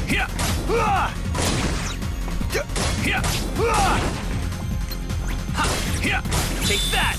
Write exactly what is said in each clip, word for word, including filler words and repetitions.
Take that!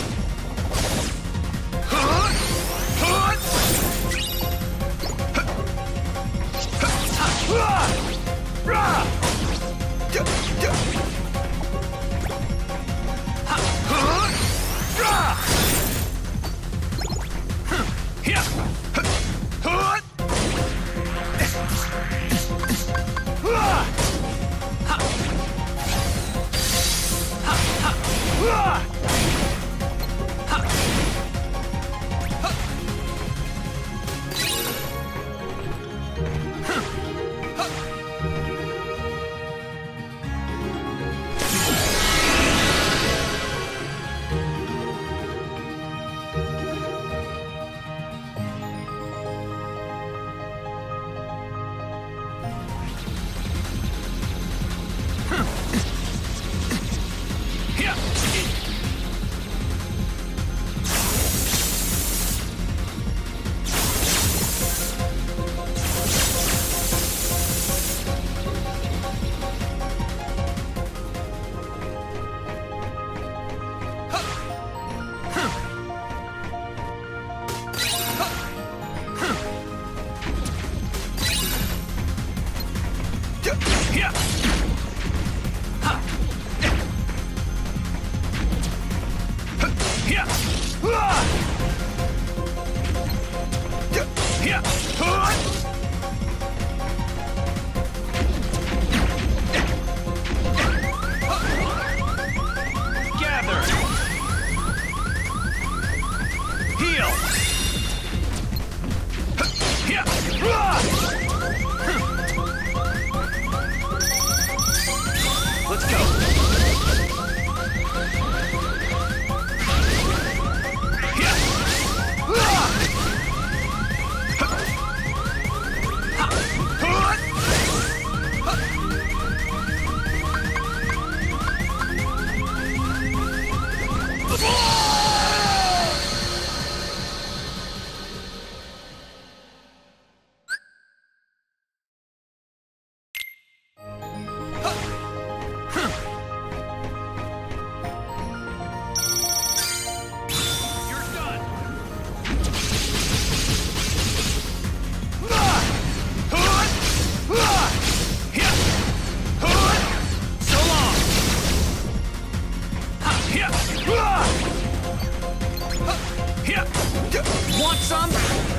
Want some?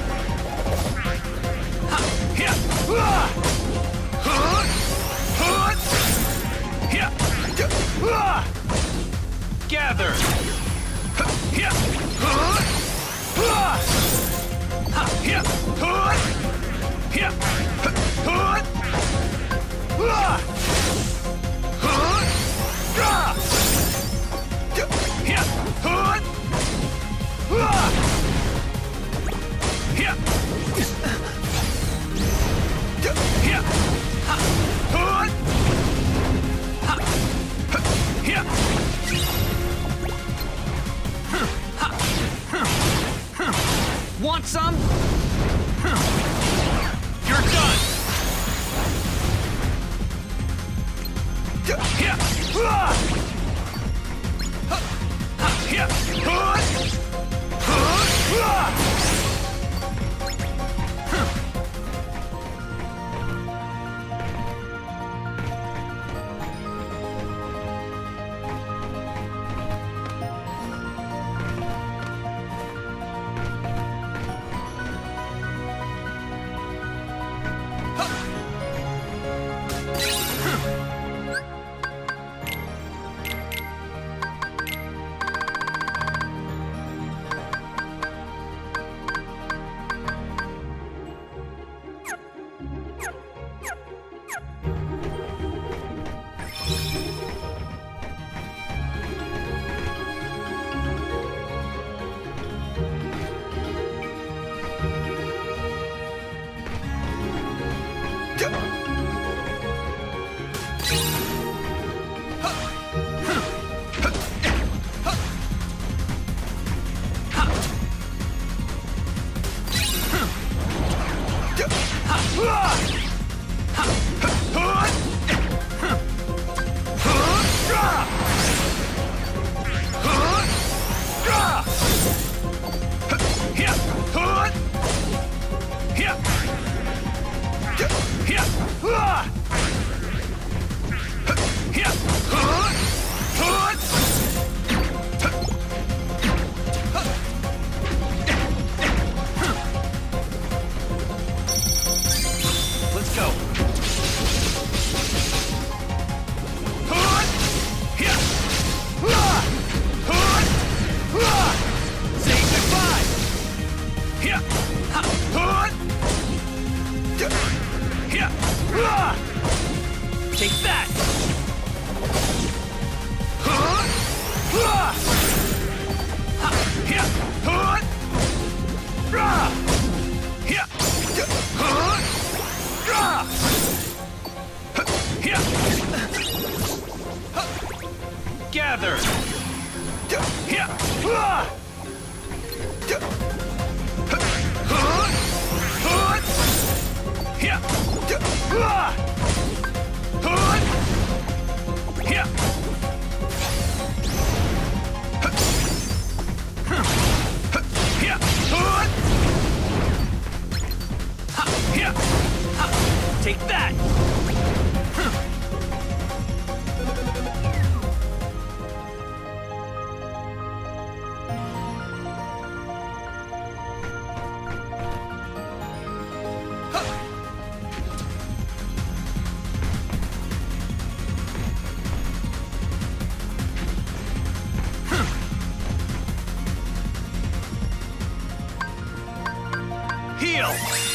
Gather! Want some? You're done! Take that! Gather! Take that! Heal!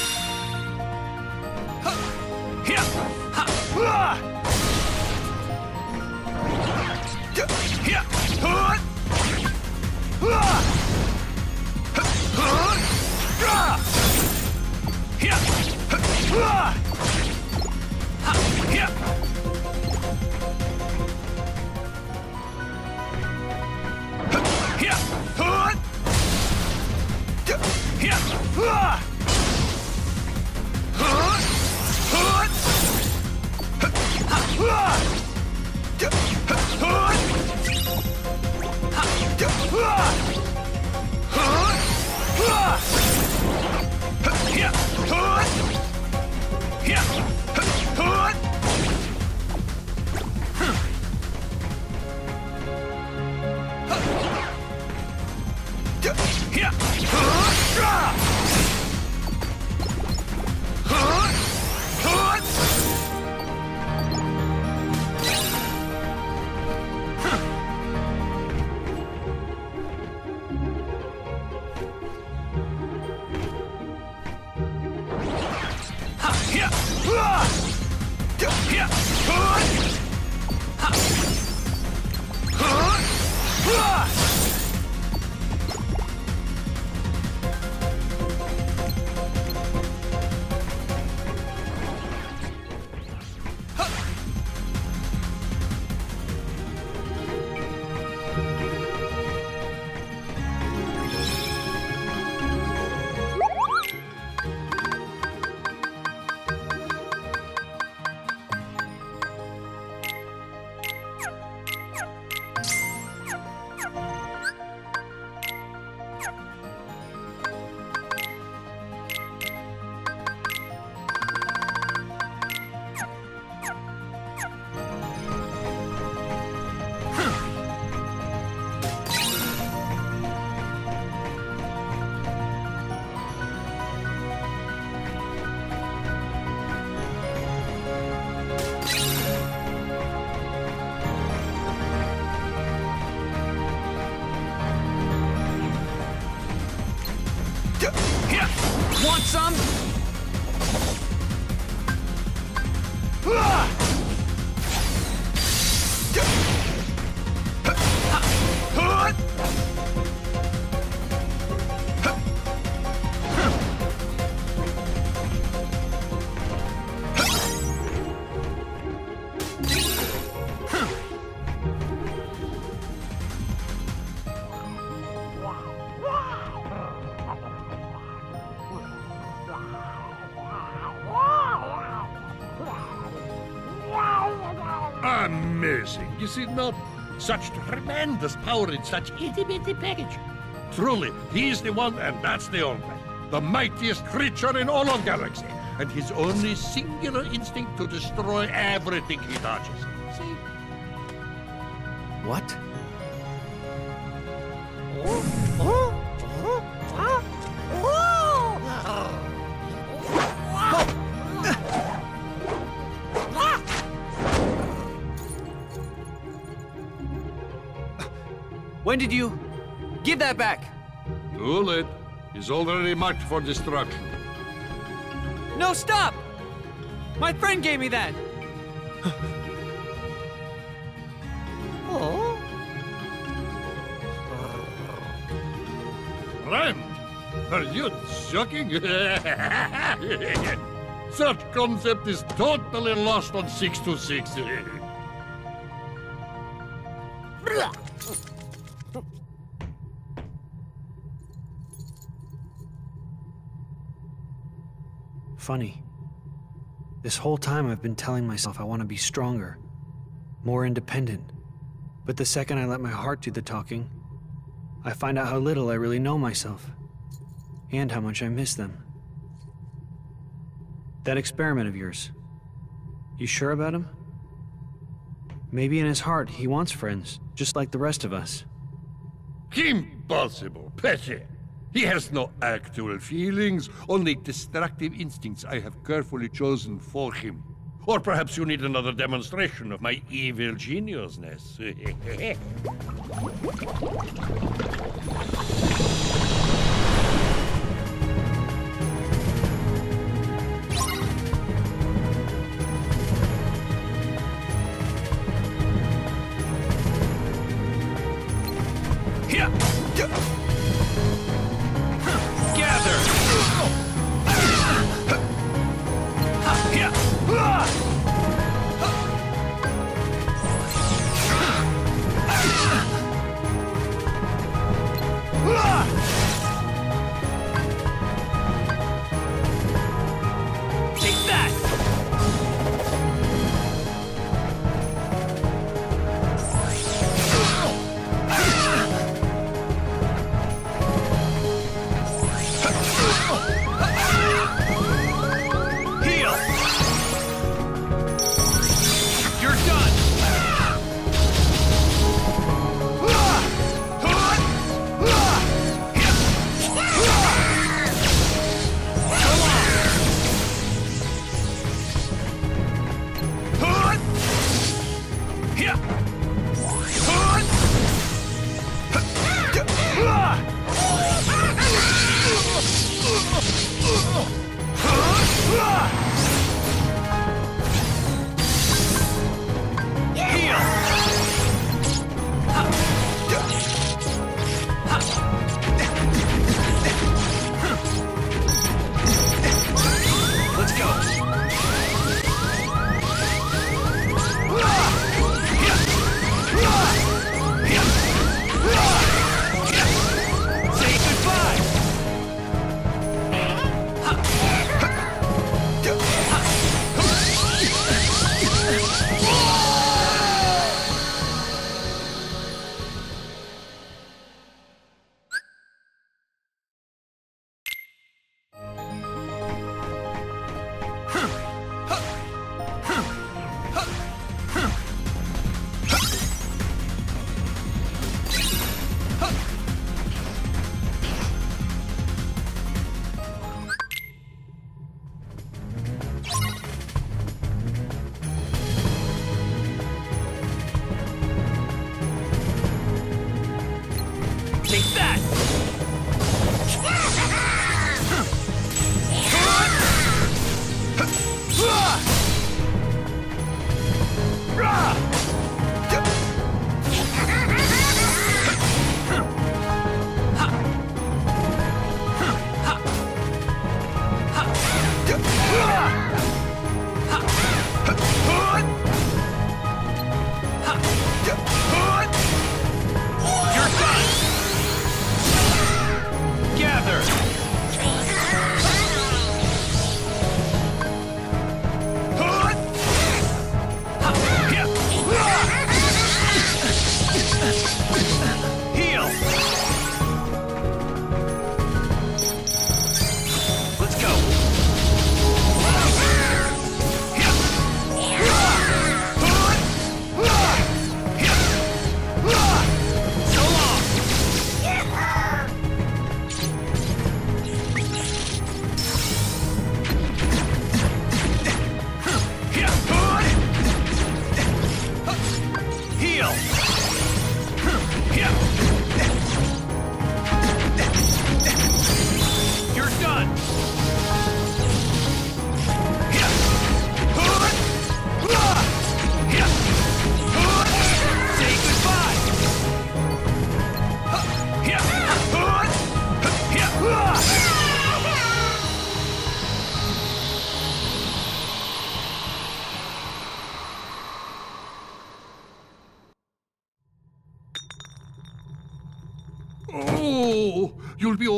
Want some? Amazing, is it not? Such tremendous power in such itty-bitty package. Truly, he is the one, and that's the only. The mightiest creature in all of galaxy, and his only singular instinct to destroy everything he touches. See? What? When did you... Give that back! Too late. He's already marked for destruction. No, stop! My friend gave me that! Oh. Friend, are you joking? Such concept is totally lost on six two six. Funny. This whole time I've been telling myself I want to be stronger, more independent. But the second I let my heart do the talking, I find out how little I really know myself, and how much I miss them. That experiment of yours, you sure about him? Maybe in his heart he wants friends, just like the rest of us. Impossible, Petty. He has no actual feelings, only destructive instincts I have carefully chosen for him. Or perhaps you need another demonstration of my evil geniusness. Here! Gather! Here!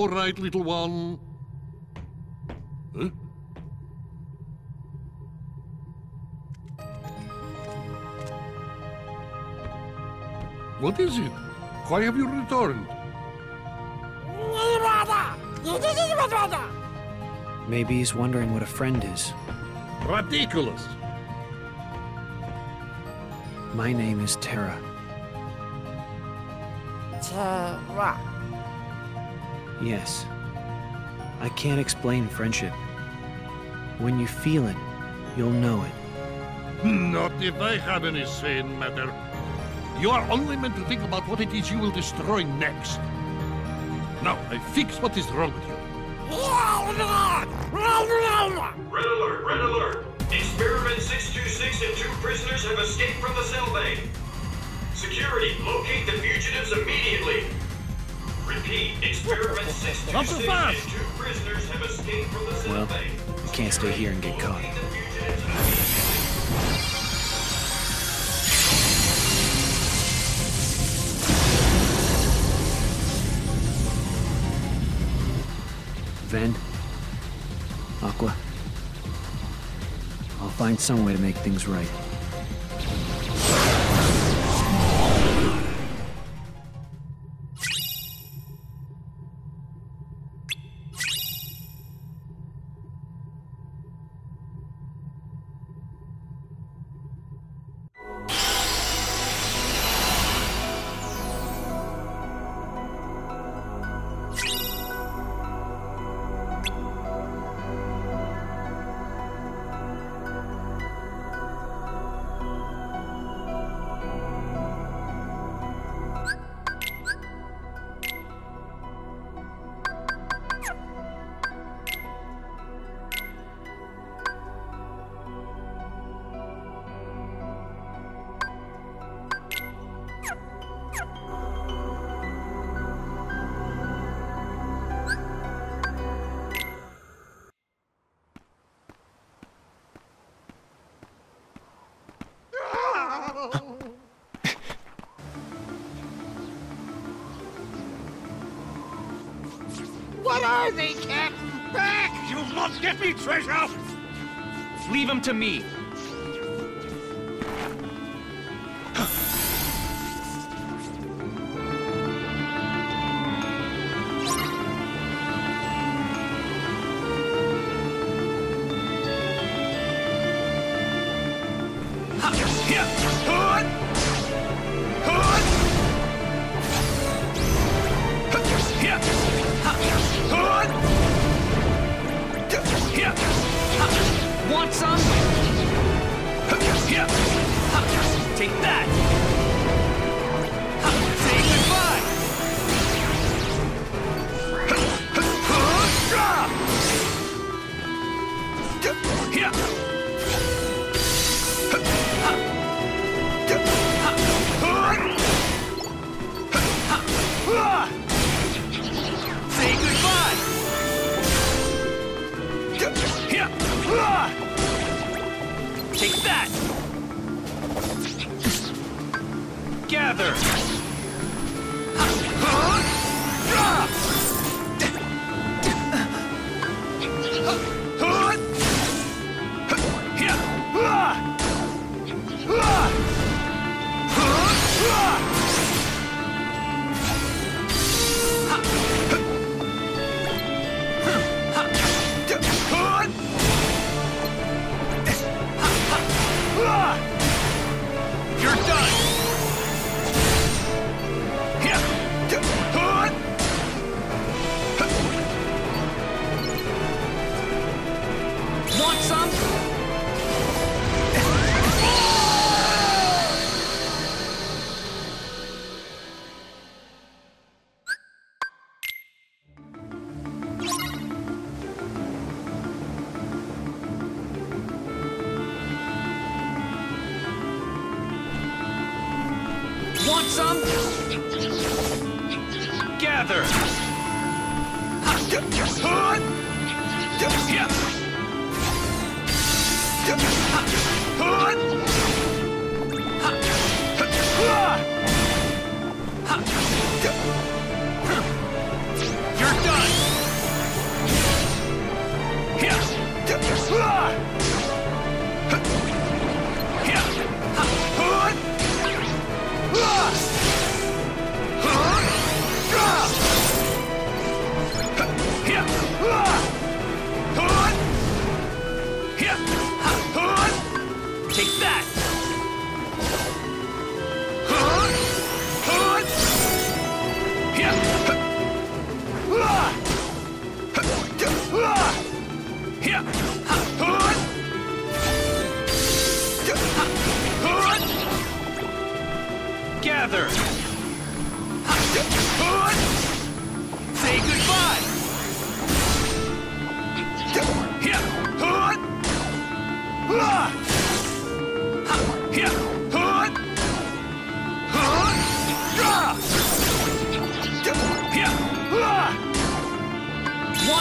all right, little one. Huh? What is it? Why have you returned? Maybe he's wondering what a friend is. Ridiculous. My name is Terra. Terra. Yes. I can't explain friendship. When you feel it, you'll know it. Not if I have any say in matter. You are only meant to think about what it is you will destroy next. Now, I fix what is wrong with you. Red alert, red alert. Experiment six two six and two prisoners have escaped from the cell bay. Security, locate the fugitives immediately. Repeat, experiment six two Not so six fast. and two prisoners have escaped from the cell Well, bay. we can't stay here and get caught. Locate the fugitives immediately. Ven, Aqua, I'll find some way to make things right. What are they, Captain? Back! You'll not get me, treasure! Leave him to me. Want some? Take that! Say goodbye! Say goodbye! Take that! Gather! You're done! Want some? Want some? Gather! You're done!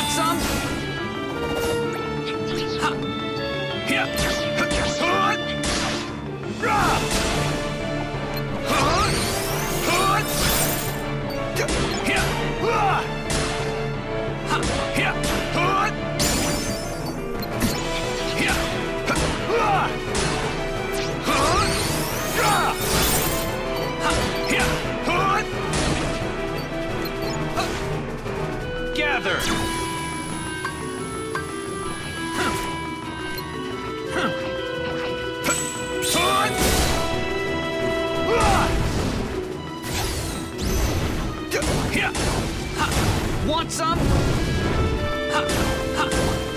Want some? Ha! Yeah. Gather! Want some? Ha! Ha!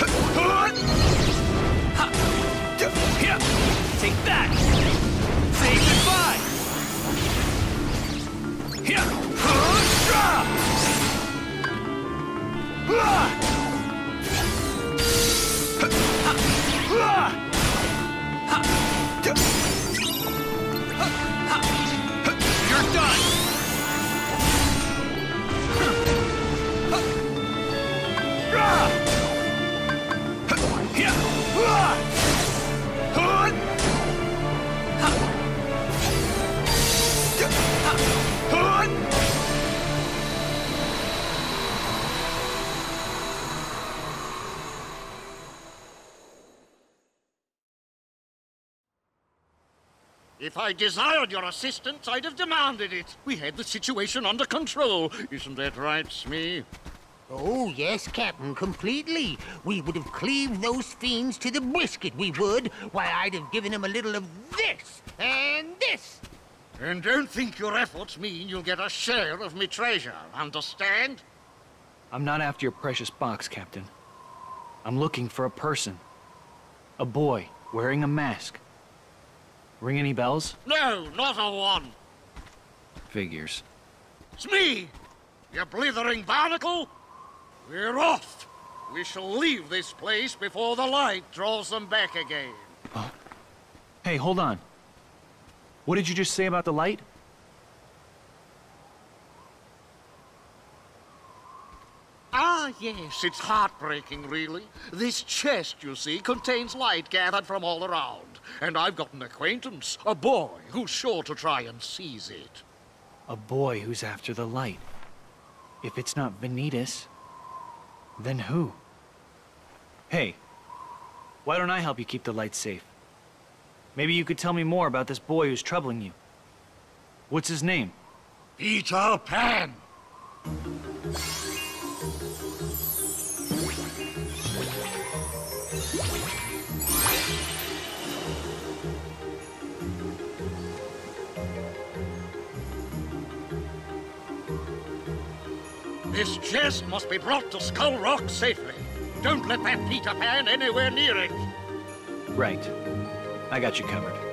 Ha! Take that! Say goodbye! You're done! If I desired your assistance, I'd have demanded it. We had the situation under control. Isn't that right, Smee? Oh, yes, Captain, completely. We would have cleaved those fiends to the brisket, we would. Why, I'd have given them a little of this and this. And don't think your efforts mean you'll get a share of me treasure, understand? I'm not after your precious box, Captain. I'm looking for a person. A boy wearing a mask. Ring any bells? No, not a one. Figures. Smee! You blithering barnacle! We're off! We shall leave this place before the light draws them back again. Oh. Hey, hold on. What did you just say about the light? Ah, yes, it's heartbreaking, really. This chest, you see, contains light gathered from all around. And I've got an acquaintance, a boy, who's sure to try and seize it. A boy who's after the light. If it's not Vanitas, then who? Hey, why don't I help you keep the light safe? Maybe you could tell me more about this boy who's troubling you. What's his name? Peter Pan! This chest must be brought to Skull Rock safely. Don't let that Peter Pan anywhere near it. Right. I got you covered.